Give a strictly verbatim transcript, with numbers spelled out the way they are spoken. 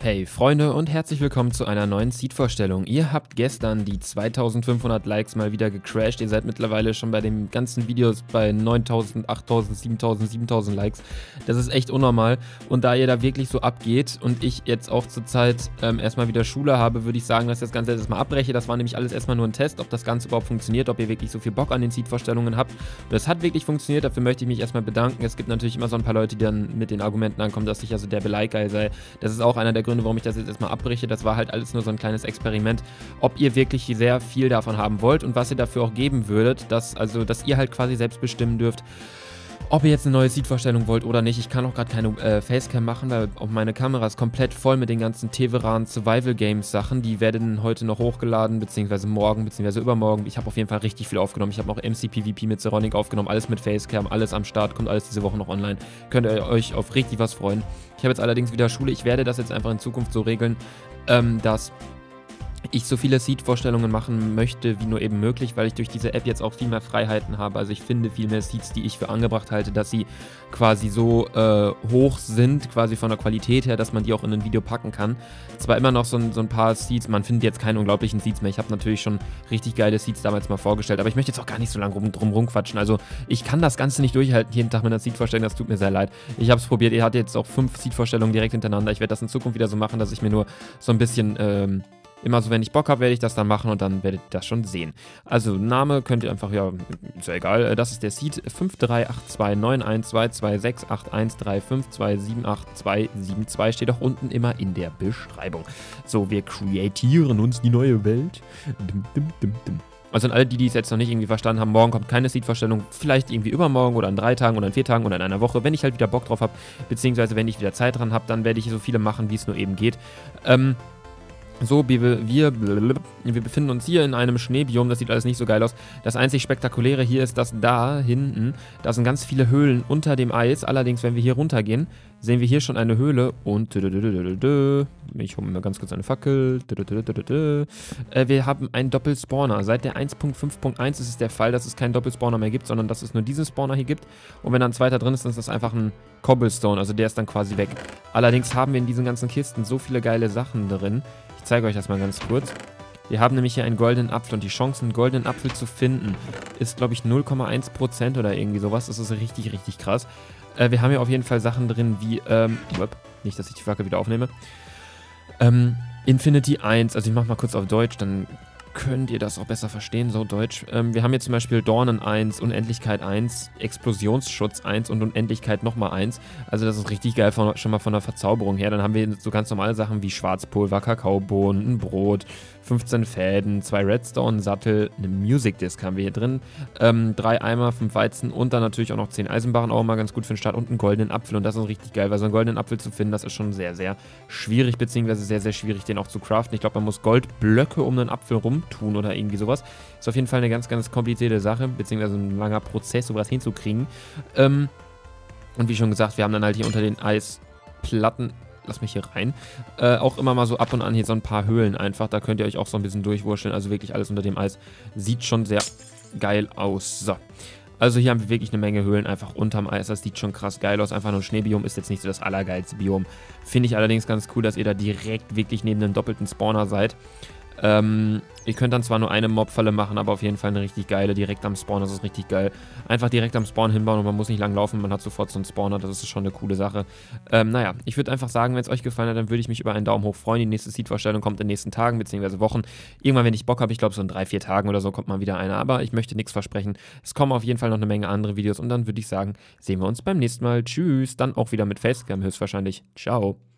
Hey Freunde und herzlich willkommen zu einer neuen Seed-Vorstellung. Ihr habt gestern die zweitausendfünfhundert Likes mal wieder gecrashed. Ihr seid mittlerweile schon bei den ganzen Videos bei neuntausend, achttausend, siebentausend, siebentausend Likes. Das ist echt unnormal. Und da ihr da wirklich so abgeht und ich jetzt auch zurzeit ähm, erstmal wieder Schule habe, würde ich sagen, dass ich das Ganze jetzt erstmal abbreche. Das war nämlich alles erstmal nur ein Test, ob das Ganze überhaupt funktioniert, ob ihr wirklich so viel Bock an den Seed-Vorstellungen habt. Das hat wirklich funktioniert, dafür möchte ich mich erstmal bedanken. Es gibt natürlich immer so ein paar Leute, die dann mit den Argumenten ankommen, dass ich also der Like-Guy sei. Das ist auch einer der Gründe, warum ich das jetzt erstmal abbreche. Das war halt alles nur so ein kleines Experiment, ob ihr wirklich sehr viel davon haben wollt und was ihr dafür auch geben würdet, dass, also, dass ihr halt quasi selbst bestimmen dürft, ob ihr jetzt eine neue Seed-Vorstellung wollt oder nicht. Ich kann auch gerade keine äh, Facecam machen, weil auch meine Kamera ist komplett voll mit den ganzen Teveran Survival Games Sachen. Die werden heute noch hochgeladen, beziehungsweise morgen, beziehungsweise übermorgen. Ich habe auf jeden Fall richtig viel aufgenommen. Ich habe auch M C P V P mit Zeronic aufgenommen, alles mit Facecam, alles am Start, kommt alles diese Woche noch online. Könnt ihr euch auf richtig was freuen. Ich habe jetzt allerdings wieder Schule. Ich werde das jetzt einfach in Zukunft so regeln, ähm, dass ich so viele Seed-Vorstellungen machen möchte, wie nur eben möglich, weil ich durch diese App jetzt auch viel mehr Freiheiten habe. Also ich finde viel mehr Seeds, die ich für angebracht halte, dass sie quasi so äh, hoch sind, quasi von der Qualität her, dass man die auch in ein Video packen kann. Zwar immer noch so ein, so ein paar Seeds, man findet jetzt keine unglaublichen Seeds mehr. Ich habe natürlich schon richtig geile Seeds damals mal vorgestellt, aber ich möchte jetzt auch gar nicht so lange rum, drum rumquatschen. Also ich kann das Ganze nicht durchhalten, jeden Tag mit einer Seed-Vorstellung, das tut mir sehr leid. Ich habe es probiert, ihr hattet jetzt auch fünf Seed-Vorstellungen direkt hintereinander. Ich werde das in Zukunft wieder so machen, dass ich mir nur so ein bisschen ähm, immer so, wenn ich Bock habe, werde ich das dann machen und dann werdet ihr das schon sehen. Also, Name könnt ihr einfach, ja, ist ja egal. Das ist der Seed fünf drei acht zwei neun eins zwei zwei sechs acht eins drei fünf zwei sieben acht zwei sieben zwei. Steht auch unten immer in der Beschreibung. So, wir creatieren uns die neue Welt. Dum, dum, dum, dum. Also an alle, die, die es jetzt noch nicht irgendwie verstanden haben, morgen kommt keine Seed-Vorstellung, vielleicht irgendwie übermorgen oder in drei Tagen oder in vier Tagen oder in einer Woche, wenn ich halt wieder Bock drauf habe, beziehungsweise wenn ich wieder Zeit dran habe, dann werde ich so viele machen, wie es nur eben geht. Ähm... So, wir, wir, wir befinden uns hier in einem Schneebiom, das sieht alles nicht so geil aus. Das einzig Spektakuläre hier ist, dass da hinten, da sind ganz viele Höhlen unter dem Eis. Allerdings, wenn wir hier runtergehen, sehen wir hier schon eine Höhle und ich hole mir mal ganz kurz eine Fackel. Wir haben einen Doppelspawner. Seit der eins Punkt fünf Punkt eins ist es der Fall, dass es keinen Doppelspawner mehr gibt, sondern dass es nur diesen Spawner hier gibt. Und wenn dann ein zweiter drin ist, dann ist das einfach ein Cobblestone, also der ist dann quasi weg. Allerdings haben wir in diesen ganzen Kisten so viele geile Sachen drin. Ich zeige euch das mal ganz kurz. Wir haben nämlich hier einen goldenen Apfel und die Chance, einen goldenen Apfel zu finden, ist, glaube ich, null Komma eins Prozent oder irgendwie sowas. Das ist richtig, richtig krass. Äh, wir haben hier auf jeden Fall Sachen drin wie, ähm, nicht, dass ich die Fackel wieder aufnehme, ähm, Infinity eins, also ich mache mal kurz auf Deutsch, dann könnt ihr das auch besser verstehen, so Deutsch. Ähm, wir haben hier zum Beispiel Dornen eins, Unendlichkeit eins, Explosionsschutz eins und Unendlichkeit nochmal eins. Also das ist richtig geil, von, schon mal von der Verzauberung her. Dann haben wir so ganz normale Sachen wie Schwarzpulver, Kakaobohnen, ein Brot, fünfzehn Fäden, zwei Redstone-Sattel, eine Music Disc haben wir hier drin, ähm, drei Eimer, fünf Weizen und dann natürlich auch noch zehn Eisenbarren, auch mal ganz gut für den Start und einen goldenen Apfel. Und das ist richtig geil, weil so einen goldenen Apfel zu finden, das ist schon sehr, sehr schwierig, beziehungsweise sehr, sehr schwierig, den auch zu craften. Ich glaube, man muss Goldblöcke um einen Apfel rumtun oder irgendwie sowas. Ist auf jeden Fall eine ganz, ganz komplizierte Sache, beziehungsweise ein langer Prozess, sowas hinzukriegen. Ähm, und wie schon gesagt, wir haben dann halt hier unter den Eisplatten, lass mich hier rein, äh, auch immer mal so ab und an hier so ein paar Höhlen einfach, da könnt ihr euch auch so ein bisschen durchwurschteln, also wirklich alles unter dem Eis sieht schon sehr geil aus. So, also hier haben wir wirklich eine Menge Höhlen einfach unterm Eis, das sieht schon krass geil aus, einfach nur ein Schneebiom ist jetzt nicht so das allergeilste Biom. Finde ich allerdings ganz cool, dass ihr da direkt wirklich neben einem doppelten Spawner seid. Ähm, ihr könnt dann zwar nur eine Mobfalle machen, aber auf jeden Fall eine richtig geile, direkt am Spawn, das ist richtig geil. Einfach direkt am Spawn hinbauen und man muss nicht lang laufen, man hat sofort so einen Spawner, das ist schon eine coole Sache. Ähm, naja, ich würde einfach sagen, wenn es euch gefallen hat, dann würde ich mich über einen Daumen hoch freuen. Die nächste Seed-Vorstellung kommt in den nächsten Tagen, beziehungsweise Wochen. Irgendwann, wenn ich Bock habe, ich glaube so in drei, vier Tagen oder so kommt mal wieder eine, aber ich möchte nichts versprechen. Es kommen auf jeden Fall noch eine Menge andere Videos und dann würde ich sagen, sehen wir uns beim nächsten Mal. Tschüss, dann auch wieder mit Facecam höchstwahrscheinlich. Ciao.